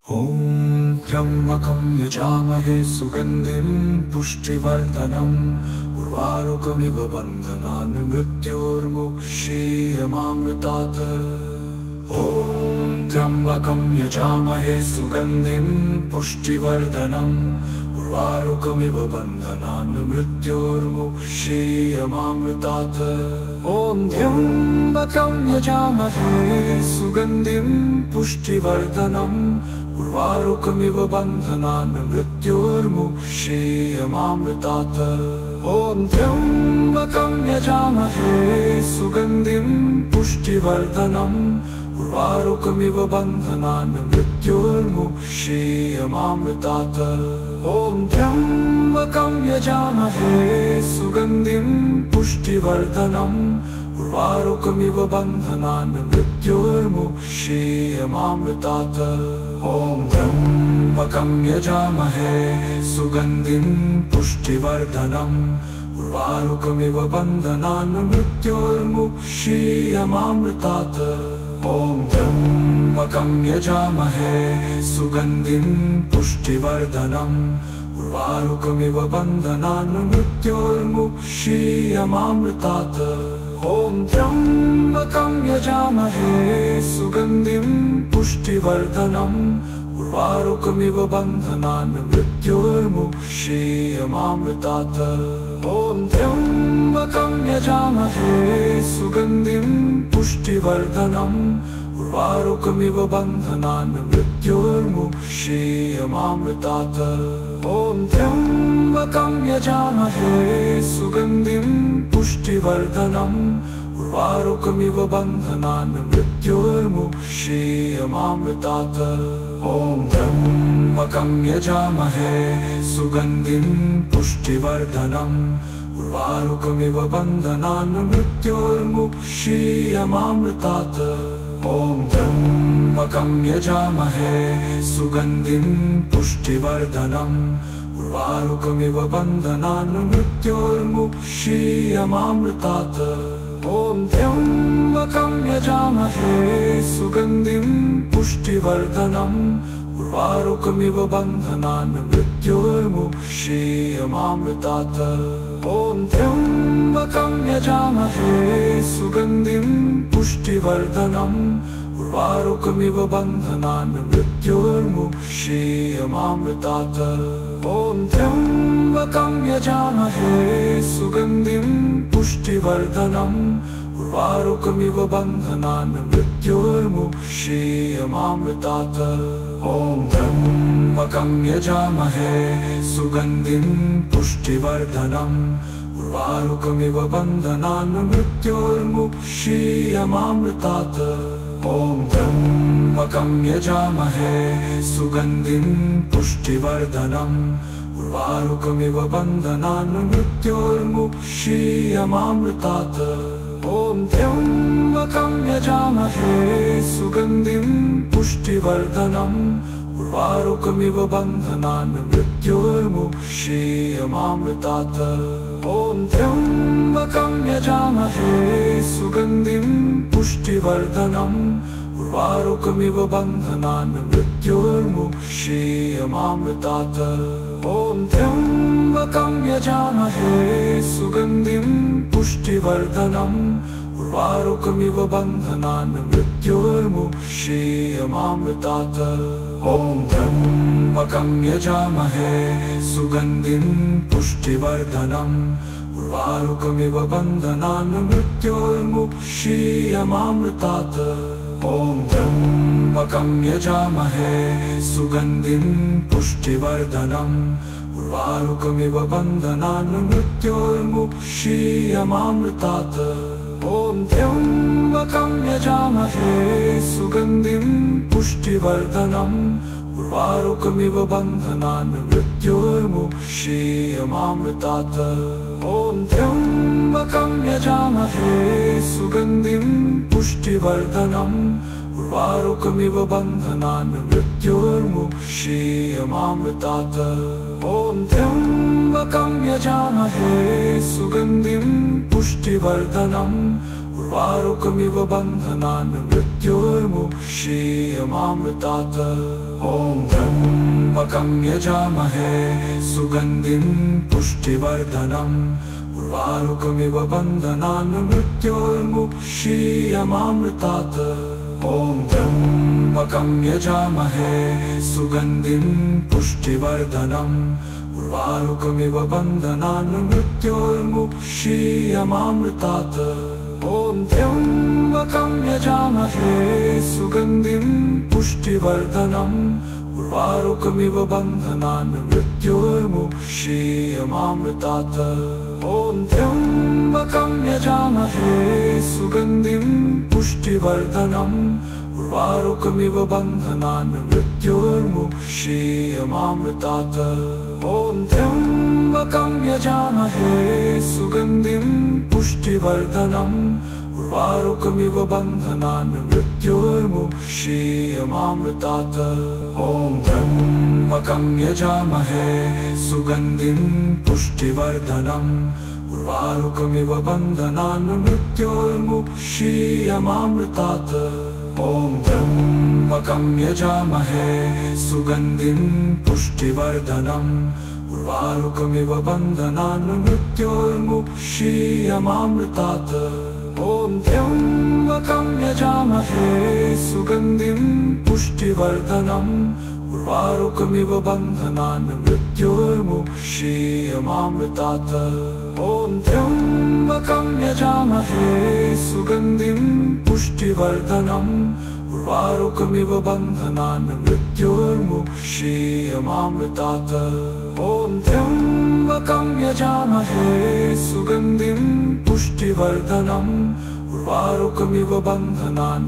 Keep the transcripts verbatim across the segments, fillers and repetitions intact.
ॐ त्र्यम्बकं यजामहे सुगन्धिं पुष्टिवर्धनम् उर्वारुकमिव बन्धनान् मृत्योर्मुक्षीयमामृतात्। ॐ त्र्यम्बकं यजामहे सुगन्धिं पुष्टिवर्धनम् उर्वारुकमिव बन्धनान् मृत्योर्मुक्षीयमामृतात्। ॐ त्र्यम्बकं यजामहे सुगन्धिं पुष्टिवर्धनम् उर्वारुकमिव बन्धनान् मृत्योर्मुक्षीयमामृतात्। ॐ त्र्यम्बकं यजामहे सुगन्धिं पुष्टिवर्धनम् उर्वारुकमिव बन्धनान् मृत्योर्मुक्षीयमामृतात्। ॐ त्र्यम्बकं यजामहे सुगन्धिं पुष्टिवर्धनम् उर्वारुकमिव बन्धनान् मृत्योर्मुक्षीयमामृतात्। ॐ त्र्यम्बकं यजामहे सुगन्धिं पुष्टिवर्धनम् उर्वारुकमिव बन्धनान् मृत्योर्मुक्षीयमामृतात्। ॐ त्र्यम्बकं यजामहे सुगन्धिं पुष्टिवर्धनम् उर्वारुकमिव बन्धनान् मृत्योर्मुक्षीयमामृतात्। ॐ त्र्यम्बकं यजामहे सुगन्धिं पुष्टिवर्धनम् उर्वारुकमिव बन्धनान् मृत्योर्मुक्षीयमामृतात्। ॐ त्र्यम्बकं यजामहे सुगन्धिं पुष्टिवर्धनम् उर्वारुकमिव बन्धनान् मृत्योर्मुक्षीयमामृतात्। ॐ त्र्यम्बकं यजामहे सुगन्धिं पुष्टिवर्धनम् उर्वारुकमिव बन्धनान् मृत्योर्मुक्षीयमामृतात्। ॐ त्र्यम्बकं यजामहे सुगन्धिं पुष्टिवर्धनम् उर्वारुकमिव बन्धनान् मृत्योर्मुक्षीयमामृतात्। ॐ त्र्यम्बकं यजामहे सुगन्धिं पुष्टिवर्धनम् उर्वारुकमिव बन्धनान् मृत्योर्मुक्षीयमामृतात्। ॐ त्र्यम्बकं यजामहे सुगन्धिं पुष्टिवर्धनम् उर्वारुकमिव बन्धनान् मृत्योर्मुक्षीयमामृतात्। ॐ त्र्यम्बकं यजामहे सुगन्धिं पुष्टिवर्धनम् उर्वारुकमिव बन्धनान् मृत्योर्मुक्षीयमामृतात्। ॐ त्र्यम्बकं यजामहे सुगन्धिं पुष्टिवर्धनम् उर्वारुकमिव बन्धनान् मृत्योर्मुक्षीयमामृतात्। ॐ त्र्यम्बकं यजामहे सुगन्धिं पुष्टिवर्धनम् उर्वारुकमिव बन्धनान् मृत्योर्मुक्षीयमामृतात्। ॐ त्र्यम्बकं यजामहे सुगन्धिं पुष्टिवर्धनम् उर्वारुकमिव बन्धनान् मृत्योर्मुक्षीयमामृतात्। ॐ त्र्यम्बकं यजामहे सुगन्धिं पुष्टिवर्धनम् उर्वारुकमिव बन्धनान् मृत्योर्मुक्षीयमामृतात्। ॐ त्र्यम्बकं यजामहे सुगन्धिं पुष्टिवर्धनम् उर्वारुकमिव बन्धनान् मृत्योर्मुक्षीयमामृतात्। ॐ त्र्यम्बकं यजामहे सुगन्धिं पुष्टिवर्धनम् उर्वारुकमिव बन्धनान् मृत्योर्मुक्षीयमामृतात्। ॐ त्र्यम्बकं यजामहे सुगन्धिं पुष्टिवर्धनम् उर्वारुकमिव बन्धनान् मृत्योर्मुक्षीयमामृतात्। ॐ त्र्यम्बकं यजामहे सुगन्धिं पुष्टिवर्धनम् उर्वारुकमिव बन्धनान् मृत्योर्मुक्षीयमामृतात्। ॐ त्र्यम्बकं यजामहे सुगन्धिं पुष्टिवर्धनम् उर्वारुकमिव बन्धनान् मृत्योर्मुक्षीयमामृतात्। ॐ त्र्यम्बकं यजामहे सुगन्धिं पुष्टिवर्धनम् उर्वारुकमिव बन्धनान् मृत्योर्मुक्षीयमामृतात्। ॐ त्र्यम्बकं यजामहे सुगन्धिं पुष्टिवर्धनम् उर्वारुकमिव बन्धनान् मृत्योर्मुक्षीयमामृतात्। ॐ त्र्यम्बकं यजामहे सुगन्धिं पुष्टिवर्धनम् उर्वारुकमिव बन्धनान् मृत्योर्मुक्षीयमामृतात्। ॐ त्र्यम्बकं यजामहे सुगन्धिं पुष्टिवर्धनम् उर्वारुकमिव बन्धनान् मृत्योर्मुक्षीयमामृतात्। ॐ त्र्यम्बकं यजामहे सुगन्धिं पुष्टिवर्धनम् उर्वारुकमिव बन्धनान् मृत्योर्मुक्षीयमामृतात्। ॐ त्र्यम्बकं यजामहे सुगन्धिं पुष्टिवर्धनम् उर्वारुकमिव बन्धनान् मृत्योर्मुक्षीयमामृतात्। ॐ त्र्यम्बकं यजामहे सुगन्धिं पुष्टिवर्धनम् उर्वारुकमिव बन्धनान् मृत्योर्मुक्षीयमामृतात्। ॐ त्र्यम्बकं यजामहे सुगन्धिं पुष्टिवर्धनम् उर्वारुकमिव बन्धनान् मृत्योर्मुक्षीयमामृतात्। ॐ त्र्यम्बकं यजामहे सुगन्धिं पुष्टिवर्धनम् उर्वारुकमिव बन्धनान् मृत्योर्मुक्षीयमामृतात्। ॐ त्र्यम्बकं यजामहे सुगन्धिं पुष्टिवर्धनम् उर्वारुकमिव बन्धनान् मृत्योर्मुक्षीयमामृतात्। ॐ त्र्यम्बकं यजामहे सुगन्धिं पुष्टिवर्धनम् उर्वारुकमिव बन्धनान् मृत्योर्मुक्षीयमामृतात्। ॐ त्र्यम्बकं यजामहे सुगन्धिं पुष्टिवर्धनम् उर्वारुकमिव बन्धनान्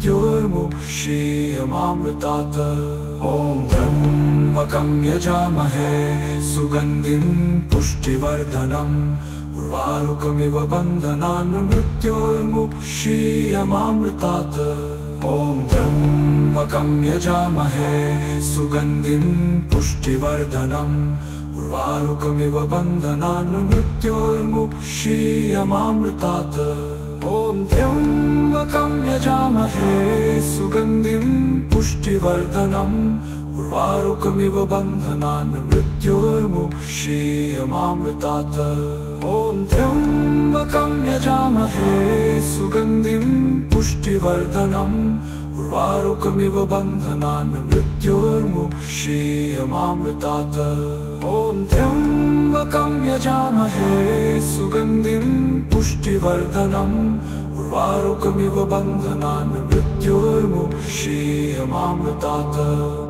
मृत्योर्मुक्षीयमामृतात्। ॐ त्र्यम्बकं यजामहे सुगन्धिं पुष्टिवर्धनम् उर्वारुकमिव बन्धनान् मृत्योर्मुक्षीयमामृतात्। ॐ त्र्यम्बकं यजामहे सुगन्धिं पुष्टिवर्धनम् उर्वारुकमिव बन्धनान् मृत्योर्मुक्षीयमामृतात्। ॐ त्र्यम्बकं यजामहे सुगन्धिं पुष्टिवर्धनम् उर्वारुकमिव बन्धनान् मृत्योर्मुक्षीयमामृतात्। ॐ त्र्यम्बकं यजामहे सुगन्धिं पुष्टिवर्धनम् उर्वारुकमिव बन्धनान् मृत्योर्मुक्षीयमामृतात्। ॐ त्र्यम्बकं यजामहे सुगन्धिं पुष्टिवर्धनम् उर्वारुकमिव बन्धनान् मृत्योर्मुक्षीयमामृतात्।